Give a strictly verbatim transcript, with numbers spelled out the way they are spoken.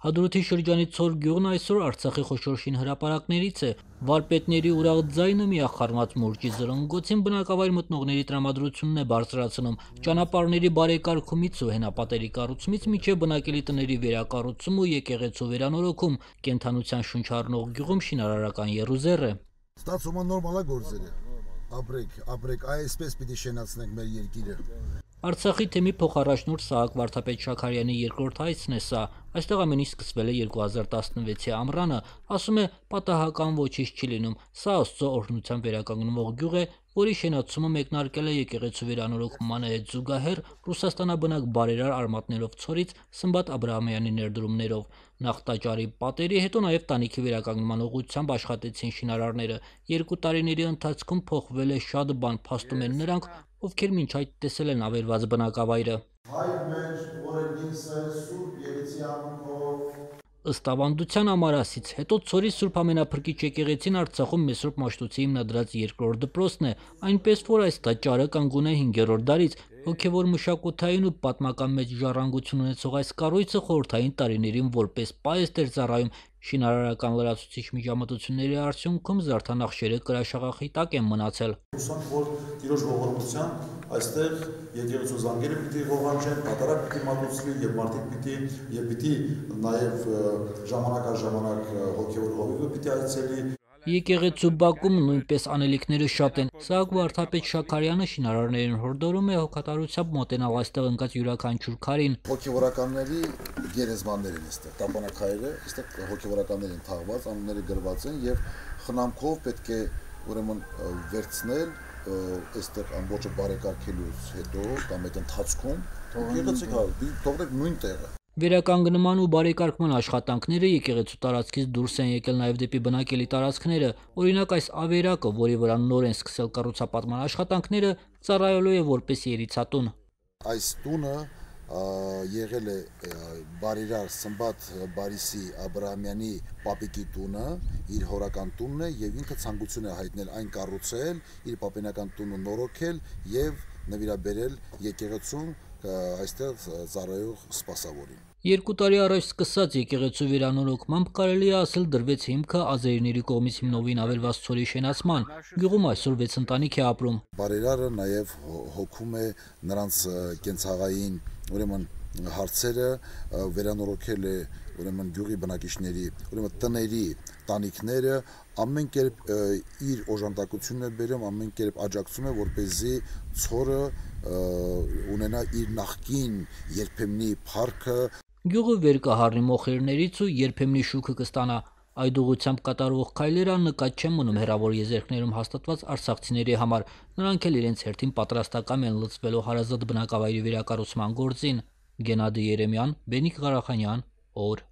Հադրութի շրջանի Ցոր գյուղն այսօր Արցախի խոշոր շինհրապարակներից է։ Վարպետների ուրախ ձայնը միախառնված մուրճի զրնգոցին բնակավայր մտնողների տրամադրությունն է բարձրացնում։ Ճանապարհների բարեկարգումից ու հենապատերի կառուցումից մինչև բնակելի տների վերակառուցում ու եկեղեցու վերանորոգում, կենդանության շունչ առնող գյուղում շինարարական եռուզեռ է։ Ստացումը նորմալ է գործերը։ Ապրեք, ապրեք, այսպես պիտի շենացնենք մեր երկիրը։ Արցախի թեմի փոխառաջնորդ Սահակ Վարդապետ Շաքարյանի երկրորդ հայցն է սա։ Այստեղ ամեն ինչ սկսվել է երկու հազար տասնվեցի ամռանը, ասում է, պատահական ոչինչ չի լինում։ Սա Աստծո օրհնությամբ վերականգնվող գյուղ է, որի շենացումը մեկնարկել է եկեղեցու վերանորոգմանը հետ զուգահեռ Ռուսաստանաբնակ բարերար արմատներով Ցորից Սմբատ Աբրահամյանի ներդրումներով։ Նախ տաճարի պատերի, հետո նաև տանիքի վերականգնման ուղղությամբ աշխատեցին շինարարները։ Երկու տարիների ընթացքում փոխվել է շատ բան, փաստում են նրանք, ովքեր մինչ այդ տեսել են ավերված բնակավայրը։ Ըստ ավանդության Ամարասից հետո Ցորի Սուրբ Ամենափրկիչ եկեղեցին Արցախում Մեսրոպ Մաշտոցի հիմնադրած երկրորդ դպրոցն է, այնպես որ այս տաճարը կանգուն է հինգերորդ դարից։ Հոգևոր մշակութային ու պատմական մեծ ժառանգություն ունեցող այս կառույցը խորհրդային տարիներին որպես պահեստ էր ծառայում։ Շինարարական լրացուցիչ միջամտությունների արդյունքում զարդանախշերը կրաշաղախի տակ են մնացել։ Հուսանք, որ Տիրոջ ողորմությամբ այստեղ եկեղեցու զանգերը պիտի ողանչեն, կատարակ պիտի մատուցվի եւ մարդիկ պիտի եւ պիտի նաեւ ժամանակ առ ժամանակ հոգևոր հովիվը պիտի այցելի։ Եկեղեցու բակում նույնպես անելիքները շատ են։ Սահակ Վարդապետ Շաքարյանը շինարարներին հորդորում է հոգատարությամբ մոտենալ այստեղ ընկած յուրաքանչյուր քարին։ Հոգևորականների գերեզմաններ են այստեղ, տապանակայրը, այստեղ հոգևորականներ են թաղված, անունները գրված են եւ խնամքով պետք է ուրեմն վերցնել այստեղ ամբողջը բարեկարգելուց հետո կամ այդ ընթացքում թողնենք նույն տեղը։ Վերականգնման ու բարեկարգման աշխատանքները եկեղեցու տարածքից դուրս են եկել նաև դեպի բնակելի տարածքները։ Օրինակ այս ավերակը, որի վրա նոր են սկսել կառուցապատման աշխատանքները, ծառայելու է որպես երիցատուն։ Այս տունը եղել է բարերար Սմբատ Բարիսի Աբրահամյանի պապիկի տունը, իր հորական տունն է եւ ինքը ցանկություն է հայտնել այն կառուցել, իր պապենական տունը նորոգել եւ նվիրաբերել եկեղեցուն այստեղ ծառայող սպասավորին։ Երկու տարի առաջ սկսած եկեղեցու վերանորոգմամբ կարելի է ասել դրվեց հիմքը ազերիների կողմից հիմնովին ավերված Ցորի շենացման։ Գյուղում այսօր վեց ընտանիք է ապրում։ Բարերարը նաև հոգում է նրանց կենցաղային ուրեմն հարցերը, վերանորոգել է ուրեմն գյուղի բնակիչների, ուրեմն տների տանիքները, ամեն կերպ իր օժանդակությունն է բերում, ամեն կերպ աջակցում է, որպեսզի Ցորը ունենա իր նախկին երբեմնի փառքը։ Գյուղը վեր կհառնի մոխիրներից ու երբեմնի շուքը կստանա։ Այդ ուղղությամբ կատարվող քայլերը աննկատ չեն մնում հեռավոր եզերքներում հաստատված արցախցիների համար։ Նրանք էլ իրենց հերթին պատրաստակամ են լծվելու հարազատ բնակավայրի վերակառուցման գործին։ Գենադի Երեմյան, Բենիկ Ղարախանյան, օր